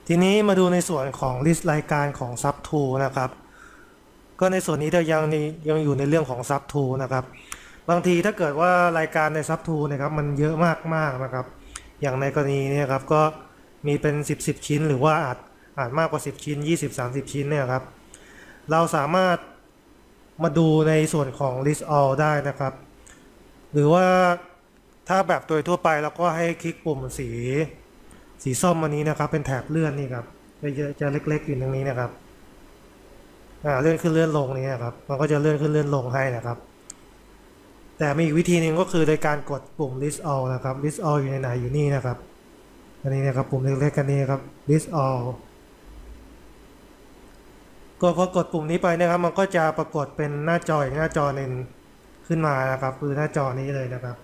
ทีนี้มาดูในส่วนของ list รายการของ sub tool นะครับก็ในส่วนนี้ยังอยู่ในเรื่องของ sub tool นะครับบางทีถ้าเกิดว่ารายการใน sub tool นะครับมันเยอะมากนะครับอย่างในกรณีนี้ครับก็มีเป็น10ชิ้นหรือว่าอาจมากกว่า10ชิ้น20-30ชิ้นเนี่ยครับเราสามารถมาดูในส่วนของ list all ได้นะครับหรือว่าถ้าแบบโดยทั่วไปเราก็ให้คลิกปุ่มสีส้มอันนี้นะครับเป็นแถบเลื่อนนี่ครับจะเล็กๆอยู่ตรงนี้นะครับเลื่อนขึ้นเลื่อนลงนี่นะครับมันก็จะเลื่อนขึ้นเลื่อนลงให้นะครับแต่มีอีกวิธีหนึ่งก็คือโดยการกดปุ่ม list all นะครับ list all อยู่ในไหนอยู่นี่นะครับอันนี้นะครับปุ่มเล็กๆกันนี้ครับ list all ก็พอกดปุ่มนี้ไปนะครับมันก็จะปรากฏเป็นหน้าจออีกหน้าจอหนึ่งขึ้นมานะครับคือหน้าจอนี้เลยนะครับ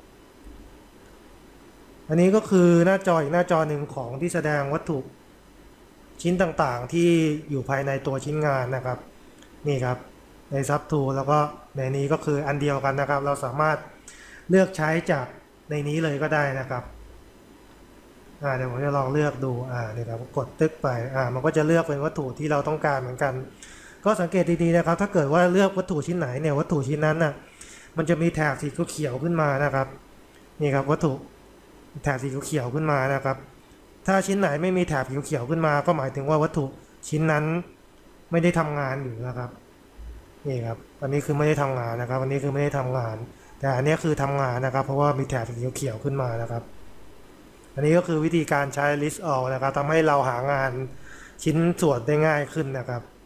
อันนี้ก็คือหน้าจออีกหน้าจอหนึ่งของที่แสดงวัตถุชิ้นต่างๆที่อยู่ภายในตัวชิ้นงานนะครับนี่ครับในซับทูแล้วก็ในนี้ก็คืออันเดียวกันนะครับเราสามารถเลือกใช้จากในนี้เลยก็ได้นะครับเดี๋ยวผมจะลองเลือกดูนี่ครับกดตึ๊กไปมันก็จะเลือกเป็นวัตถุที่เราต้องการเหมือนกันก็สังเกตดีๆนะครับถ้าเกิดว่าเลือกวัตถุชิ้นไหนเนี่ยวัตถุชิ้นนั้นน่ะมันจะมีแถบสีเขียวขึ้นมานะครับนี่ครับวัตถุแถบสีเขียวขึ้นมานะครับถ้าชิ้นไหนไม่มีแถบเขียวขึ้นมาก็หมายถึงว่าวัตถุชิ้นนั้นไม่ได้ทำงานอยู่นะครับนี่ครับอันนี้คือไม่ได้ทำงานนะครับอันนี้คือไม่ได้ทำงานแต่อันนี้คือทำงานนะครับเพราะว่ามีแถบสีเขียวขึ้นมานะครับอันนี้ก็คือวิธีการใช้ list all นะครับทำให้เราหางานชิ้นส่วนได้ง่ายขึ้นนะครับ